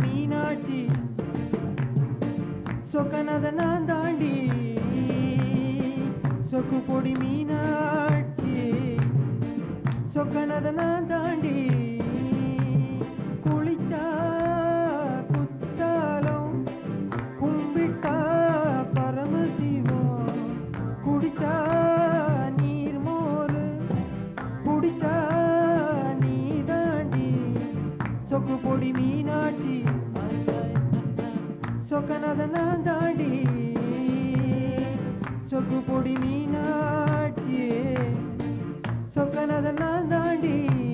மீனாட்சி சொக்கனத நான் தாண்டி சொக்கு பொடி மீனாட்சி சொக்கனத நான் தாண்டி குளிச்சா குத்தாலம் கும்பிட்டா பரமசிவம் குடிச்சா நீர் மோரு குடிச்சா நீ தாண்டி சொக்கு பொடி மீனாட்சி சொக்கனத நான் தாண்டி சொக்கு பொடி மீனாட்சி சொக்கனத நான் தாண்டி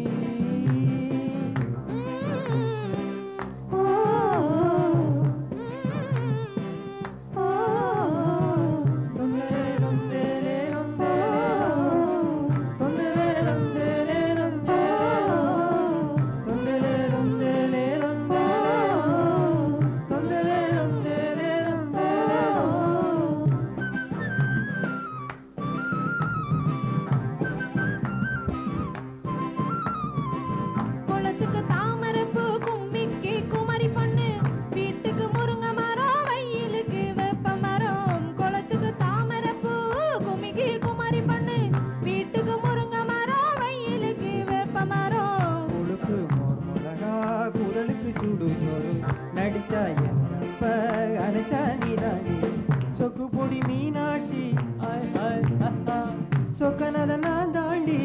நடிச்சா என்னப்ப அணைச்சா நீதானே சொக்கு பொடி மீனாட்சி சொக்கனத நான் தாண்டி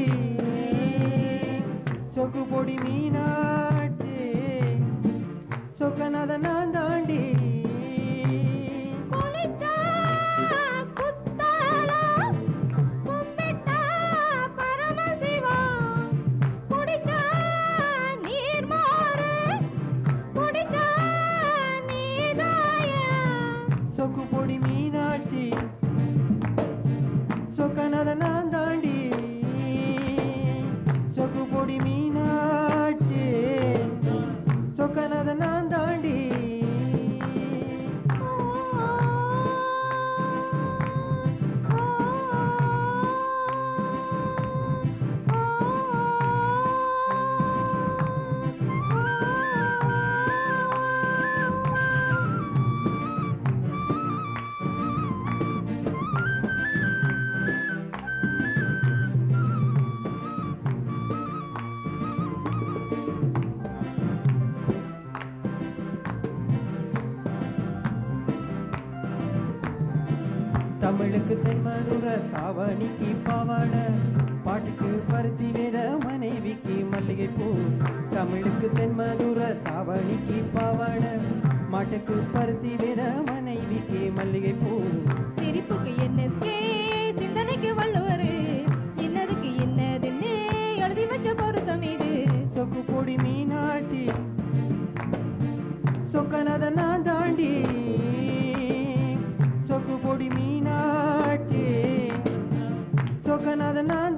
சொக்கு பொடி மீனாட்சி சொக்கனத நான் தாண்டி சொக்கு பொடி மீனாட்சி சொக்கனத நான் தாண்டி சொக்கு பொடி மீனாட்சி சொக்கனத நான் தாண்டி தமிழுக்கு தென்மதுர தாவணிக்கு பாவாட பாட்டுக்கு பருத்தி வேத மனைவிக்கு மல்லிகை பூ தமிழுக்கு தென்மதுர தாவணிக்கு பாவாட மாட்டுக்கு பருத்தி வேத மனைவிக்கு மல்லிகை பூ சிரிப்புக்கு என்எஸ்கே சிந்தனைக்கு வள்ளுவரு என்னதுக்கு என்னதுன்னு எழுதி வச்ச பொருத்தம் இது சொக்கு பொடி மீனாட்சி சொக்கனத நான் தாண்டி சொக்கு பொடி மீனாட்சி சொக்கனத நான்